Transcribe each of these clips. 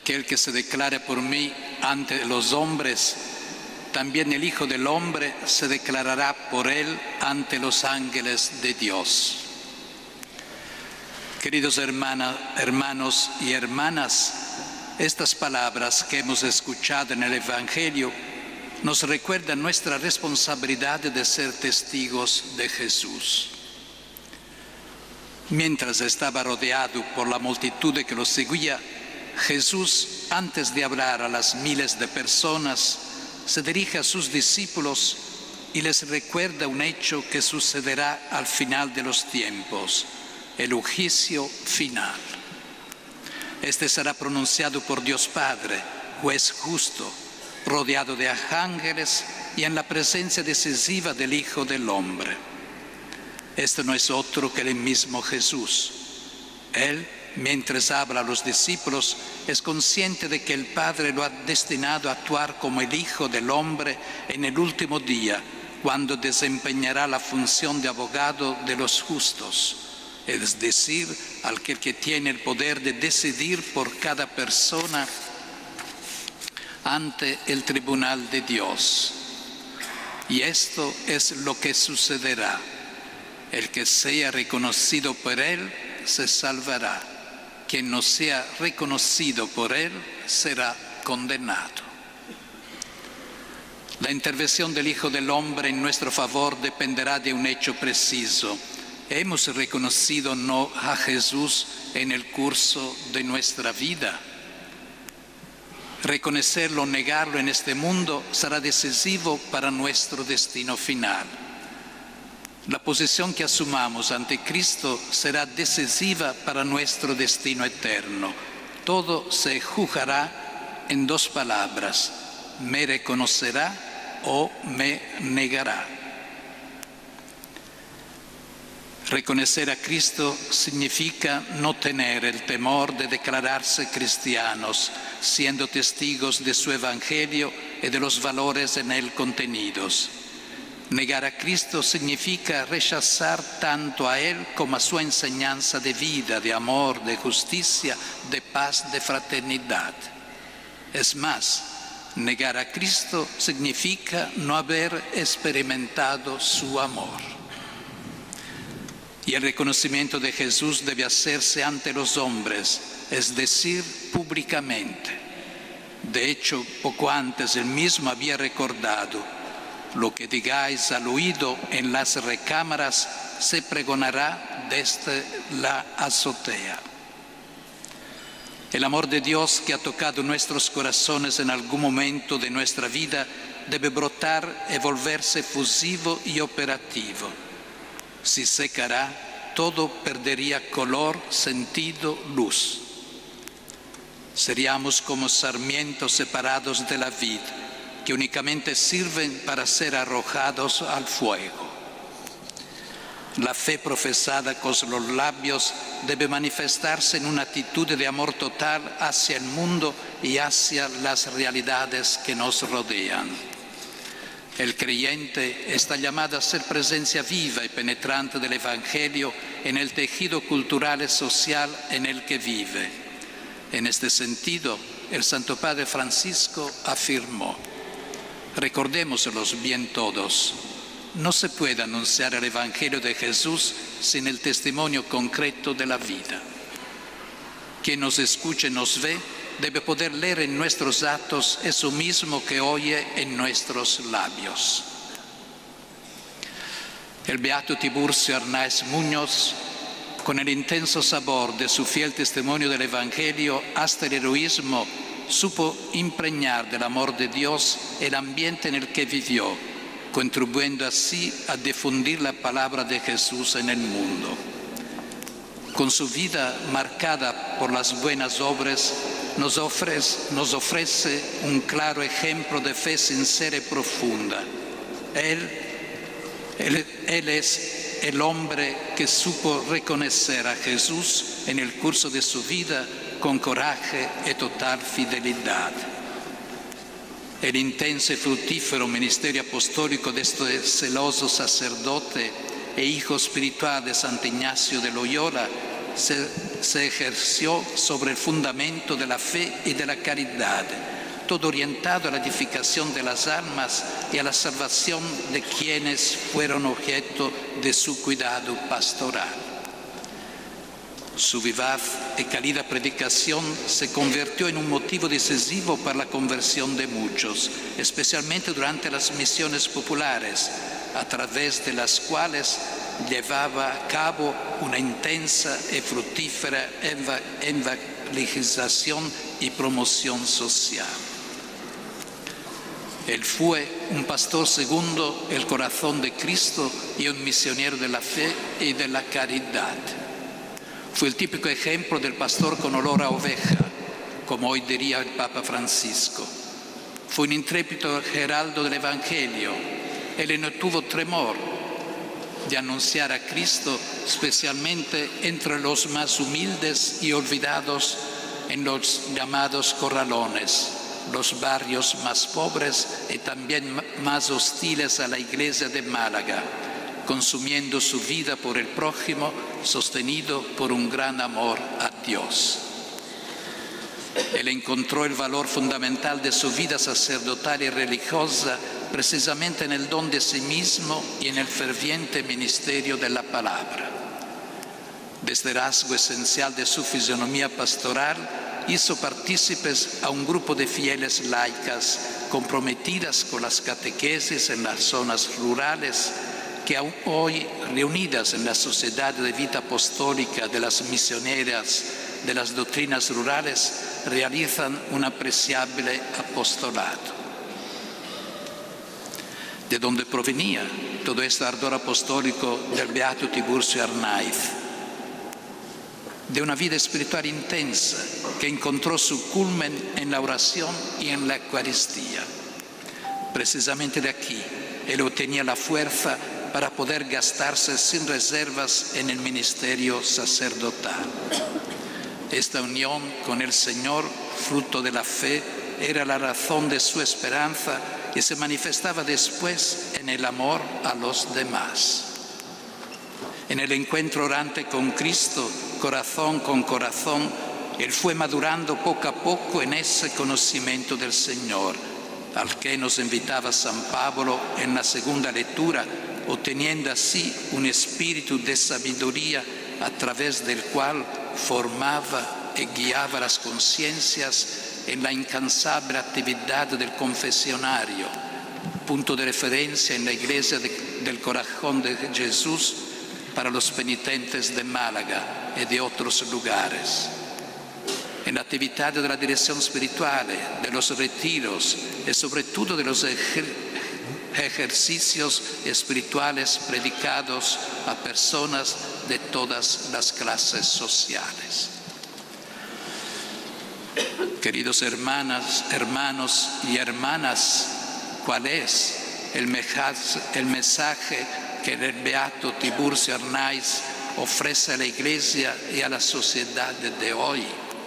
aquel que se declara por mí ante los hombres, también el Hijo del Hombre se declarará por él ante los ángeles de Dios. Queridos hermanos y hermanas, estas palabras que hemos escuchado en el Evangelio nos recuerdan nuestra responsabilidad de ser testigos de Jesús. Mientras estaba rodeado por la multitud que lo seguía, Jesús, antes de hablar a las miles de personas, se dirige a sus discípulos y les recuerda un hecho que sucederá al final de los tiempos, el juicio final. Este será pronunciado por Dios Padre, juez justo, rodeado de ángeles y en la presencia decisiva del Hijo del Hombre. Este no es otro que el mismo Jesús. Él, mientras habla a los discípulos, es consciente de que el Padre lo ha destinado a actuar como el Hijo del Hombre en el último día, cuando desempeñará la función de abogado de los justos, es decir, aquel que tiene el poder de decidir por cada persona ante el tribunal de Dios. Y esto es lo que sucederá. El que sea reconocido por él se salvará. Quien no sea reconocido por él será condenado. La intervención del Hijo del Hombre en nuestro favor dependerá de un hecho preciso. ¿Hemos reconocido o no a Jesús en el curso de nuestra vida? Reconocerlo o negarlo en este mundo será decisivo para nuestro destino final. La posición que asumamos ante Cristo será decisiva para nuestro destino eterno. Todo se juzgará en dos palabras: me reconocerá o me negará. Reconocer a Cristo significa no tener el temor de declararse cristianos, siendo testigos de su Evangelio y de los valores en él contenidos. Negar a Cristo significa rechazar tanto a Él como a su enseñanza de vida, de amor, de justicia, de paz, de fraternidad. Es más, negar a Cristo significa no haber experimentado su amor. Y el reconocimiento de Jesús debe hacerse ante los hombres, es decir, públicamente. De hecho, poco antes él mismo había recordado: lo que digáis al oído en las recámaras se pregonará desde la azotea. El amor de Dios que ha tocado nuestros corazones en algún momento de nuestra vida debe brotar y volverse efusivo y operativo. Si secará, todo perdería color, sentido, luz. Seríamos como sarmientos separados de la vid, que únicamente sirven para ser arrojados al fuego. La fe profesada con los labios debe manifestarse en una actitud de amor total hacia el mundo y hacia las realidades que nos rodean. El creyente está llamado a ser presencia viva y penetrante del Evangelio en el tejido cultural y social en el que vive. En este sentido, el Santo Padre Francisco afirmó: recordémoselos bien todos, no se puede anunciar el Evangelio de Jesús sin el testimonio concreto de la vida. Quien nos escuche y nos ve debe poder leer en nuestros actos eso mismo que oye en nuestros labios. El beato Tiburcio Arnaiz Muñoz, con el intenso sabor de su fiel testimonio del Evangelio hasta el heroísmo, supo impregnar del amor de Dios el ambiente en el que vivió, contribuyendo así a difundir la palabra de Jesús en el mundo. Con su vida marcada por las buenas obras, nos ofrece un claro ejemplo de fe sincera y profunda. Él es el hombre que supo reconocer a Jesús en el curso de su vida con coraje y total fidelidad. El intenso y fructífero ministerio apostólico de este celoso sacerdote e hijo espiritual de Santo Ignacio de Loyola se ejerció sobre el fundamento de la fe y de la caridad, todo orientado a la edificación de las almas y a la salvación de quienes fueron objeto de su cuidado pastoral. Su vivaz y cálida predicación se convirtió en un motivo decisivo para la conversión de muchos, especialmente durante las misiones populares, a través de las cuales llevaba a cabo una intensa y fructífera evangelización y promoción social. Él fue un pastor segundo el corazón de Cristo y un misionero de la fe y de la caridad. Fue el típico ejemplo del pastor con olor a oveja, como hoy diría el Papa Francisco. Fue un intrépido heraldo del Evangelio. Él no tuvo temor de anunciar a Cristo, especialmente entre los más humildes y olvidados en los llamados corralones, los barrios más pobres y también más hostiles a la iglesia de Málaga, consumiendo su vida por el prójimo, sostenido por un gran amor a Dios. Él encontró el valor fundamental de su vida sacerdotal y religiosa precisamente en el don de sí mismo y en el ferviente ministerio de la palabra. Desde el rasgo esencial de su fisonomía pastoral, hizo partícipes a un grupo de fieles laicas comprometidas con las catequesis en las zonas rurales, que aún hoy, reunidas en la Sociedad de Vida Apostólica de las Misioneras de las Doctrinas Rurales, realizan un apreciable apostolado. ¿De dónde provenía todo este ardor apostólico del beato Tiburcio Arnaiz? De una vida espiritual intensa que encontró su culmen en la oración y en la Eucaristía. Precisamente de aquí, él obtenía la fuerza para poder gastarse sin reservas en el ministerio sacerdotal. Esta unión con el Señor, fruto de la fe, era la razón de su esperanza y se manifestaba después en el amor a los demás. En el encuentro orante con Cristo, corazón con corazón, él fue madurando poco a poco en ese conocimiento del Señor, al que nos invitaba San Pablo en la segunda lectura, obteniendo así un espíritu de sabiduría a través del cual formaba y guiaba las conciencias en la incansable actividad del confesionario, punto de referencia en la iglesia del Corazón de Jesús para los penitentes de Málaga y de otros lugares. En la actividad de la dirección espiritual, de los retiros y sobre todo de los ejercicios espirituales predicados a personas de todas las clases sociales. Queridos hermanos y hermanas, ¿cuál es el mensaje que el beato Tiburcio Arnaiz ofrece a la Iglesia y a la sociedad de hoy?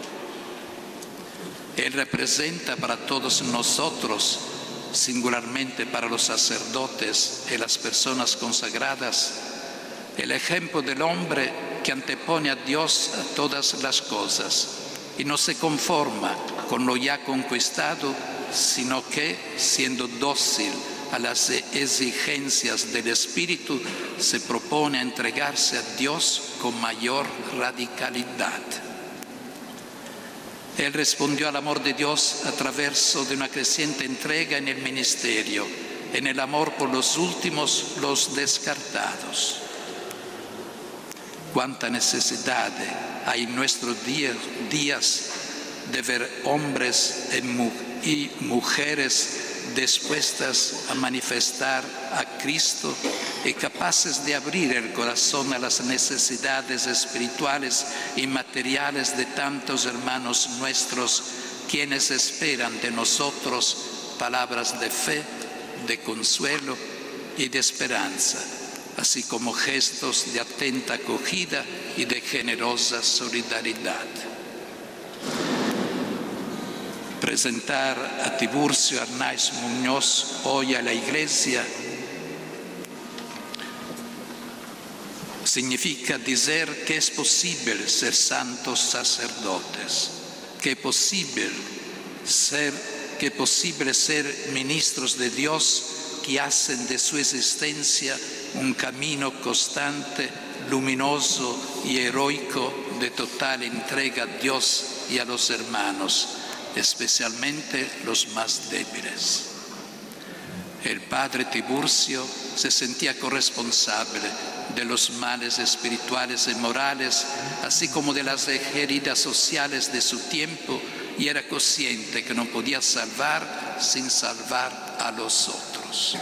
Él representa para todos nosotros, singularmente para los sacerdotes y las personas consagradas, el ejemplo del hombre que antepone a Dios a todas las cosas y no se conforma con lo ya conquistado, sino que, siendo dócil a las exigencias del Espíritu, se propone a entregarse a Dios con mayor radicalidad. Él respondió al amor de Dios a través de una creciente entrega en el ministerio, en el amor por los últimos, los descartados. Cuánta necesidad hay en nuestros días de ver hombres y mujeres dispuestas a manifestar a Cristo y capaces de abrir el corazón a las necesidades espirituales y materiales de tantos hermanos nuestros, quienes esperan de nosotros palabras de fe, de consuelo y de esperanza, así como gestos de atenta acogida y de generosa solidaridad. Presentar a Tiburcio Arnaiz Muñoz hoy a la Iglesia Significa decir que es posible ser santos sacerdotes, que es posible ser ministros de Dios que hacen de su existencia un camino constante, luminoso y heroico de total entrega a Dios y a los hermanos, especialmente los más débiles. El padre Tiburcio se sentía corresponsable de los males espirituales y morales, así como de las heridas sociales de su tiempo, y era consciente que no podía salvar sin salvar a los otros.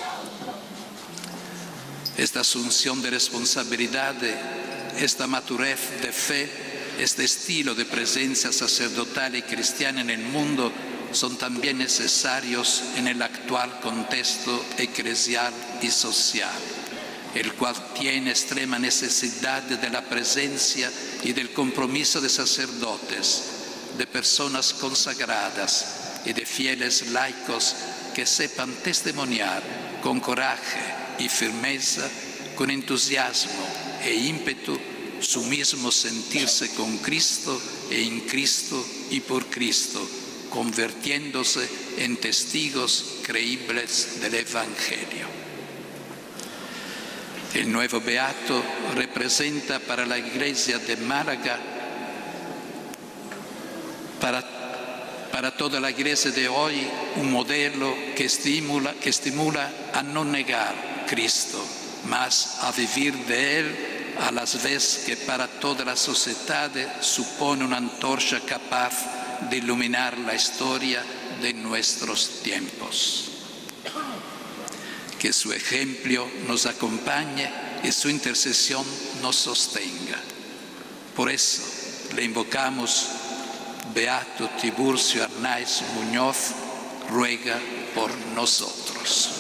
Esta asunción de responsabilidad, esta madurez de fe, este estilo de presencia sacerdotal y cristiana en el mundo son también necesarios en el actual contexto eclesial y social, el cual tiene extrema necesidad de la presencia y del compromiso de sacerdotes, de personas consagradas y de fieles laicos que sepan testimoniar con coraje y firmeza, con entusiasmo e ímpetu, su mismo sentirse con Cristo e en Cristo y por Cristo, convirtiéndose en testigos creíbles del Evangelio. El nuevo beato representa para la Iglesia de Málaga, para toda la Iglesia de hoy, un modelo que estimula a no negar Cristo, mas a vivir de Él, a las veces que para toda la sociedad supone una antorcha capaz de iluminar la historia de nuestros tiempos. Que su ejemplo nos acompañe y su intercesión nos sostenga. Por eso le invocamos: Beato Tiburcio Arnaiz Muñoz, ruega por nosotros.